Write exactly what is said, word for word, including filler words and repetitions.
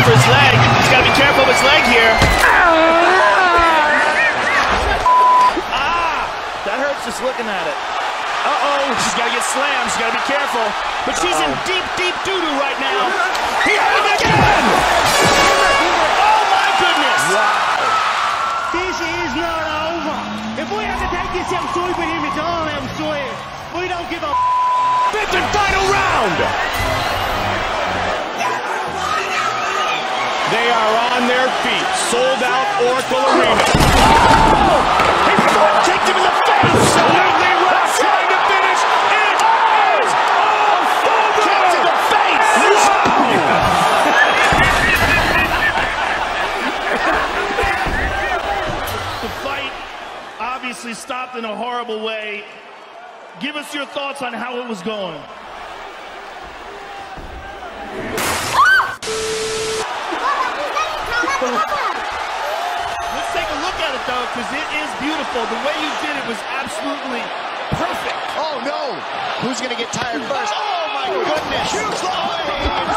for his leg. He's got to be careful of his leg here. Ah! That hurts just looking at it. Uh-oh, she's got to get slammed. She's got to be careful. But she's in deep, deep doo-doo right now. He had him again! Oh, my goodness! Wow. This is not over. If we have to take this outside with him, it's all outside. We don't give a Fifth and final round! They are on their feet. Sold out Oracle Arena. Oh! He front kicked him in the face! Absolutely right! Trying to finish. It is over! Kick to the face! The fight obviously stopped in a horrible way. Give us your thoughts on how it was going. Let's take a look at it, though, because it is beautiful. The way you did it was absolutely perfect. Oh, no. Who's going to get tired first? Oh, my goodness. Huge